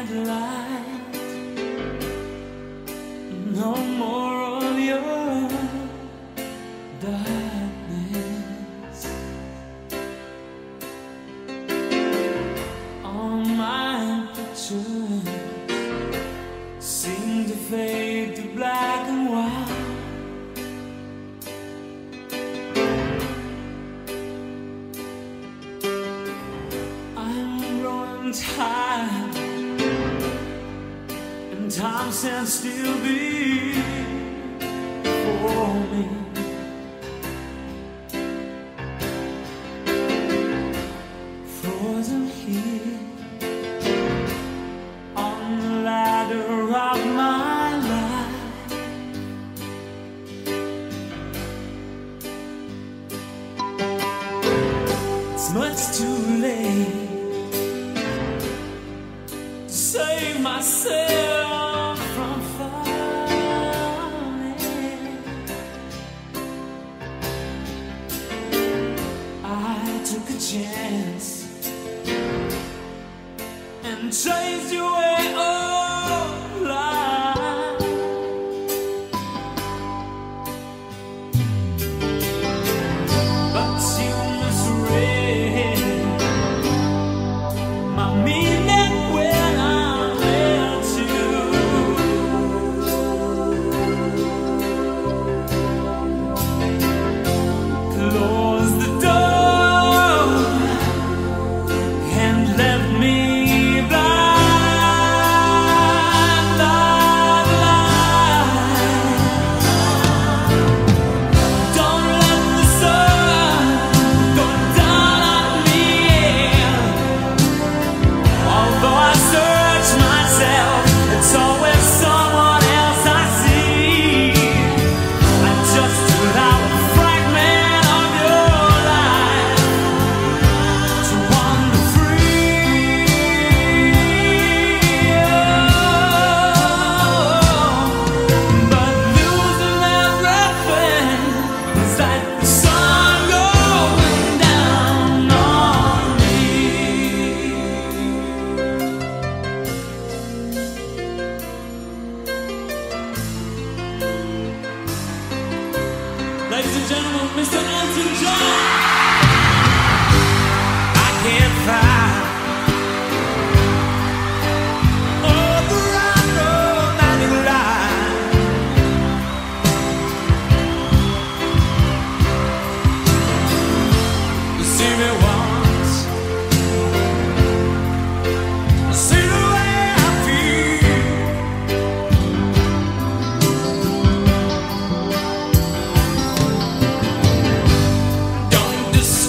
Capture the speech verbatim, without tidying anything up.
light. No more of your darkness. All my pictures seem to fade to black and white. I'm growing tired, and time stands still before me. Frozen here on the ladder of my life. It's much too late to save myself from falling. I took a chance and chased you away all life. But you misread my meaning when I met you. Close the door and left me blind. Don't let the sun go down on me. Although I search myself, it's always someone else I see. I just took out a fragment of your life to wander free. But losing everything is like the sun going down on me. Ladies and gentlemen, Mister Elton John. I can't find all the right romantic line. You see me once, see the way I feel. Don't describe